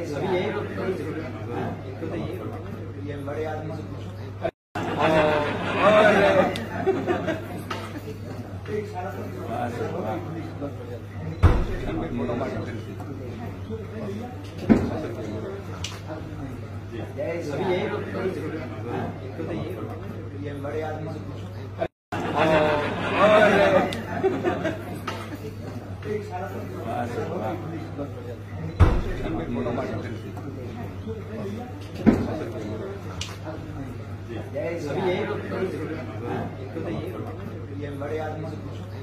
सभी यही तो ये बड़े आदमी से पूछो। सभी यही तो ये बड़े आदमी से पूछो। सभी यही तो ये बड़े आदमी से पूछो।